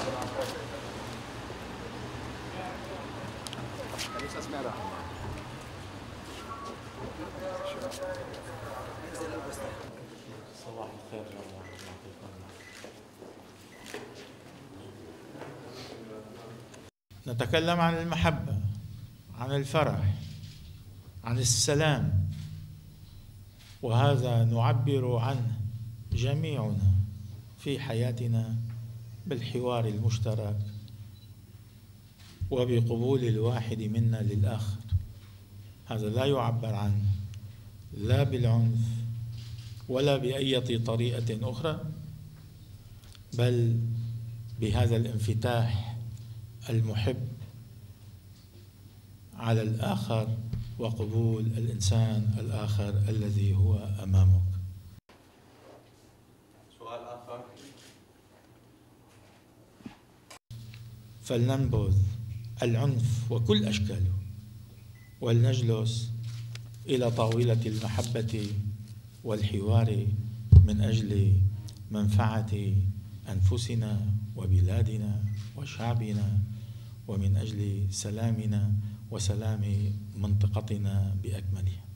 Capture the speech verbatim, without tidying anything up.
صباح الخير جميعا. نتكلم عن المحبة، عن الفرح، عن السلام، وهذا نعبر عنه جميعنا في حياتنا بالحوار المشترك وبقبول الواحد منا للآخر. هذا لا يعبر عنه لا بالعنف ولا بأي طريقة أخرى، بل بهذا الانفتاح المحب على الآخر وقبول الإنسان الآخر الذي هو أمامك. سؤال آخر. فلننبذ العنف وكل أشكاله ولنجلس إلى طاولة المحبة والحوار من أجل منفعة أنفسنا وبلادنا وشعبنا، ومن أجل سلامنا وسلام منطقتنا بأكملها.